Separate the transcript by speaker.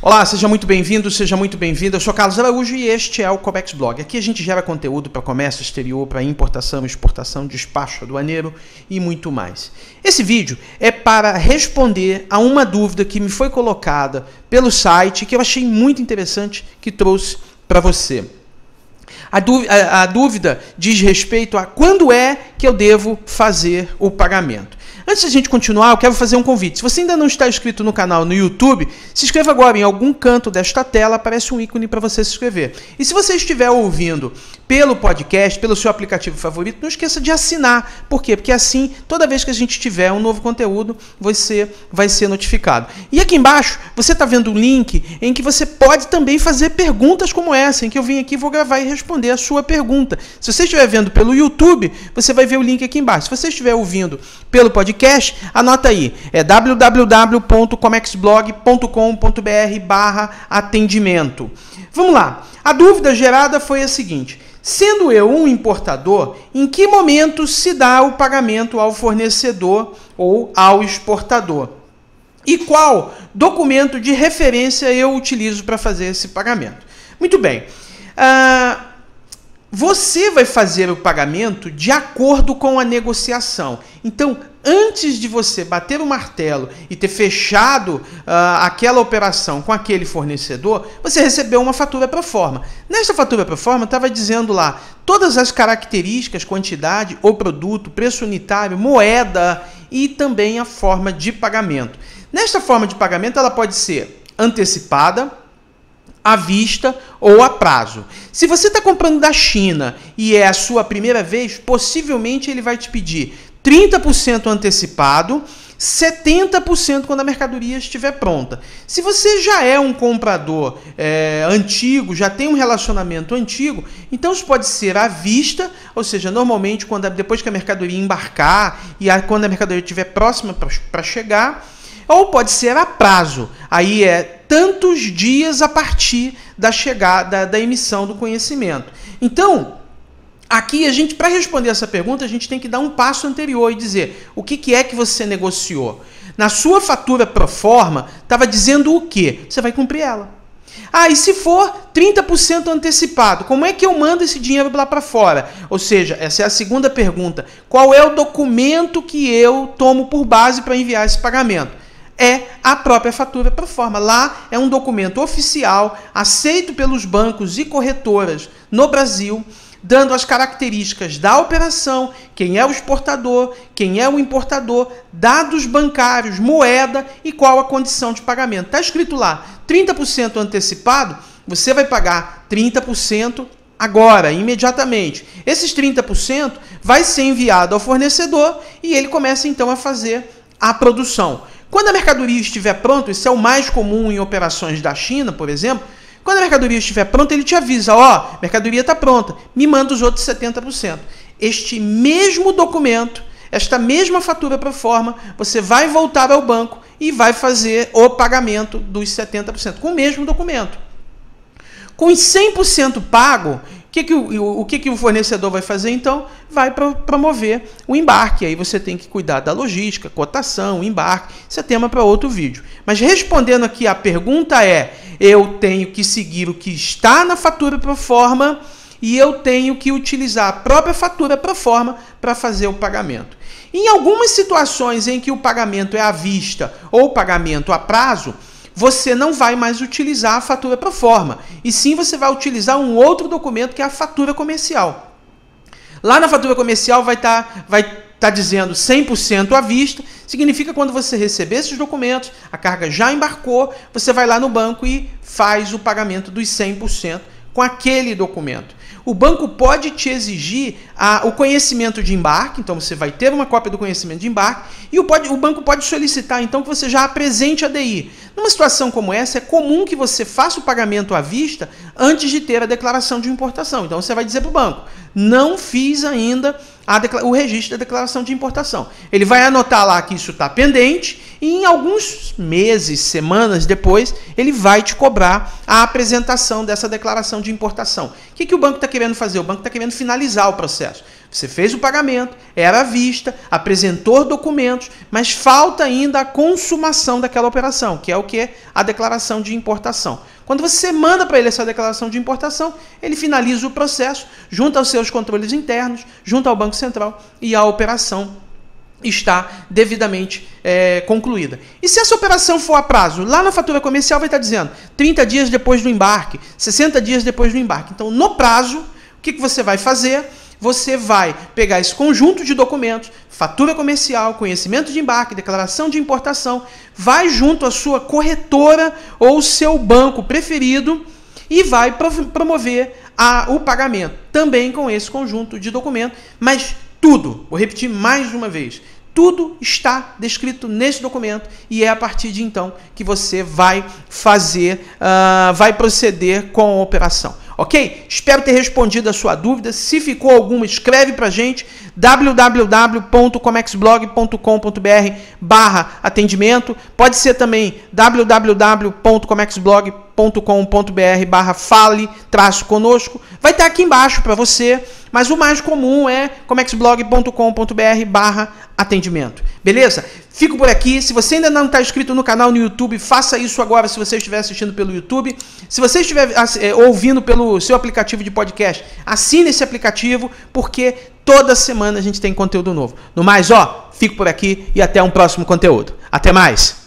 Speaker 1: Olá, seja muito bem-vindo, seja muito bem-vinda. Eu sou Carlos Araújo e este é o Comex Blog. Aqui a gente gera conteúdo para comércio exterior, para importação, exportação, despacho aduaneiro e muito mais. Esse vídeo é para responder a uma dúvida que me foi colocada pelo site, que eu achei muito interessante, que trouxe para você. A dúvida diz respeito a quando é que eu devo fazer o pagamento. Antes de a gente continuar, eu quero fazer um convite. Se você ainda não está inscrito no canal no YouTube, se inscreva agora. Em algum canto desta tela aparece um ícone para você se inscrever. E se você estiver ouvindo pelo podcast, pelo seu aplicativo favorito, não esqueça de assinar. Por quê? Porque assim, toda vez que a gente tiver um novo conteúdo, você vai ser notificado. E aqui embaixo, você está vendo um link em que você pode também fazer perguntas como essa, em que eu vim aqui e vou gravar e responder a sua pergunta. Se você estiver vendo pelo YouTube, você vai ver o link aqui embaixo. Se você estiver ouvindo pelo podcast, anota aí, é www.comexblog.com.br/atendimento. Vamos lá, a dúvida gerada foi a seguinte: sendo eu um importador, em que momento se dá o pagamento ao fornecedor ou ao exportador? E qual documento de referência eu utilizo para fazer esse pagamento? Muito bem. Você vai fazer o pagamento de acordo com a negociação. Então, antes de você bater o martelo e ter fechado aquela operação com aquele fornecedor, você recebeu uma fatura pro forma. Nesta fatura pro forma estava dizendo lá todas as características, quantidade, o produto, preço unitário, moeda e também a forma de pagamento. Nesta forma de pagamento ela pode ser antecipada, à vista ou a prazo. Se você está comprando da China e é a sua primeira vez, possivelmente ele vai te pedir 30% antecipado, 70% quando a mercadoria estiver pronta. Se você já é um comprador antigo, já tem um relacionamento antigo, então isso pode ser à vista, ou seja, normalmente depois que a mercadoria embarcar e quando a mercadoria estiver próxima para chegar, ou pode ser a prazo, aí é tantos dias a partir da chegada, da emissão do conhecimento. Então, aqui para responder essa pergunta, a gente tem que dar um passo anterior e dizer o que é que você negociou. Na sua fatura pro forma, estava dizendo o quê? Você vai cumprir ela. E se for 30% antecipado, como é que eu mando esse dinheiro lá para fora? Ou seja, essa é a segunda pergunta. Qual é o documento que eu tomo por base para enviar esse pagamento? É a própria fatura pro forma. Lá é um documento oficial, aceito pelos bancos e corretoras no Brasil, dando as características da operação, quem é o exportador, quem é o importador, dados bancários, moeda e qual a condição de pagamento. Está escrito lá, 30% antecipado, você vai pagar 30% agora, imediatamente. Esses 30% vai ser enviado ao fornecedor e ele começa então a fazer a produção. Quando a mercadoria estiver pronta, isso é o mais comum em operações da China, por exemplo, quando a mercadoria estiver pronta, ele te avisa, a mercadoria está pronta, me manda os outros 70%. Este mesmo documento, esta mesma fatura pro forma, você vai voltar ao banco e vai fazer o pagamento dos 70%, com o mesmo documento. Com os 100% pago, o que o fornecedor vai fazer então? Vai promover o embarque. Aí você tem que cuidar da logística, cotação, embarque. Isso é tema para outro vídeo. Mas respondendo aqui a pergunta eu tenho que seguir o que está na fatura pro forma e eu tenho que utilizar a própria fatura pro forma para fazer o pagamento. Em algumas situações em que o pagamento é à vista ou pagamento a prazo, você não vai mais utilizar a fatura pro forma, e sim você vai utilizar um outro documento que é a fatura comercial. Lá na fatura comercial vai estar dizendo 100% à vista, significa quando você receber esses documentos, a carga já embarcou, você vai lá no banco e faz o pagamento dos 100% com aquele documento. O banco pode te exigir o conhecimento de embarque, então você vai ter uma cópia do conhecimento de embarque, e o banco pode solicitar então que você já apresente a DI. Numa situação como essa, é comum que você faça o pagamento à vista antes de ter a declaração de importação. Então você vai dizer para o banco, não fiz ainda o registro da declaração de importação. Ele vai anotar lá que isso está pendente e em alguns meses, semanas depois, ele vai te cobrar a apresentação dessa declaração de importação. O que o banco está querendo fazer? O banco está querendo finalizar o processo. Você fez o pagamento, era à vista, apresentou documentos, mas falta ainda a consumação daquela operação, que é o que? A declaração de importação. Quando você manda para ele essa declaração de importação, ele finaliza o processo, junto aos seus controles internos, junto ao Banco Central, e a operação está devidamente concluída. E se essa operação for a prazo, lá na fatura comercial vai estar dizendo 30 dias depois do embarque, 60 dias depois do embarque. Então, no prazo, o que você vai fazer? Você vai pegar esse conjunto de documentos, fatura comercial, conhecimento de embarque, declaração de importação, vai junto à sua corretora ou seu banco preferido e vai promover o pagamento, também com esse conjunto de documentos, mas tudo, vou repetir mais uma vez, tudo está descrito nesse documento e é a partir de então que você vai vai proceder com a operação. Ok? Espero ter respondido a sua dúvida. Se ficou alguma, escreve pra gente www.comexblog.com.br/atendimento. Pode ser também www.comexblog.com.br/fale-conosco. Vai estar aqui embaixo para você, mas o mais comum é comexblog.com.br/atendimento. Beleza? Fico por aqui. Se você ainda não está inscrito no canal no YouTube, faça isso agora se você estiver assistindo pelo YouTube. Se você estiver ouvindo pelo seu aplicativo de podcast, assine esse aplicativo, porque toda semana a gente tem conteúdo novo. No mais, fico por aqui e até um próximo conteúdo. Até mais!